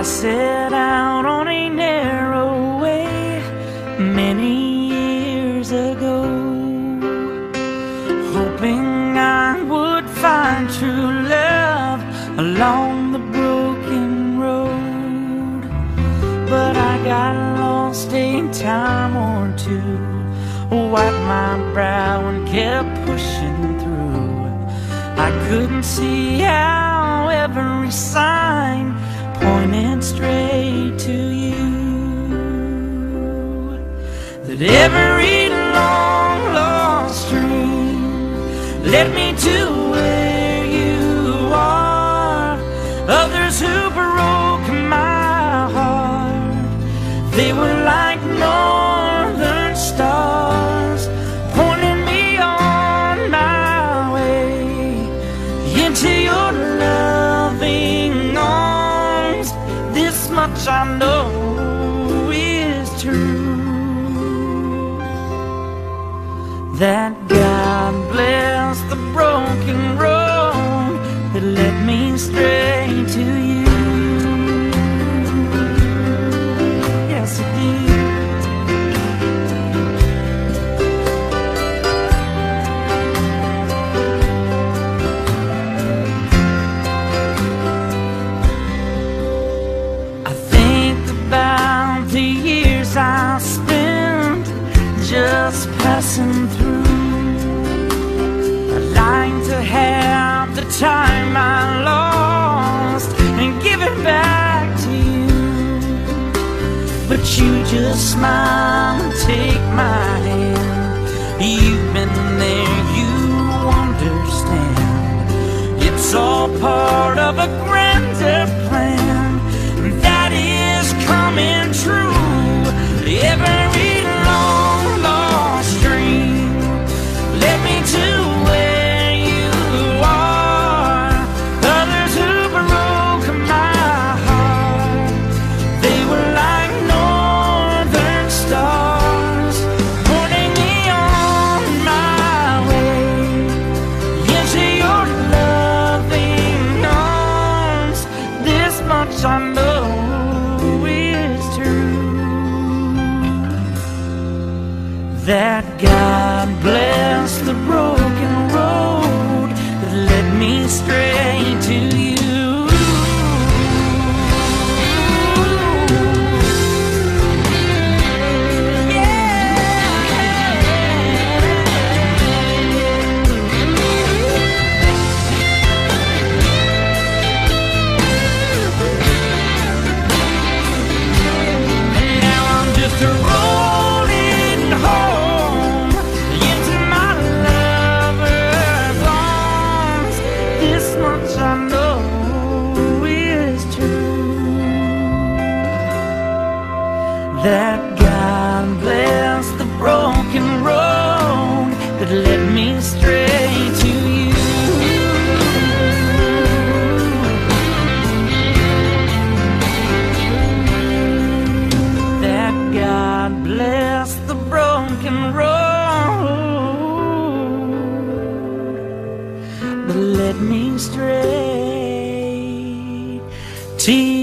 set out on a narrow way many years ago, hoping I would find true love along the broken road. But I got lost a time or two, wiped my brow and kept pushing through. I couldn't see how every sign pointed straight to you, that every long lost dream led me to where you are. Others who broke my heart, they were like northern stars, pointing me on my way into your loving arms. This much I know is true, that God bless the broken road that led me straight to you. Yes, it did. About the years I spent just passing through. I'd like to have the time I lost and give it back to you, but you just smile and take my hand. You've been there, you understand. It's all part of a grander plan that is coming true. Every long lost dream led me to where you are. Others who broke my heart, they were like northern stars, pointing me on my way into your loving arms. This much I know is true, that God bless the broken road that led me straight to you. Rolling home into my lover's arms. This much I know is true, that God bless the broken road that led me straight to you. God bless the broken road that led me straight to you.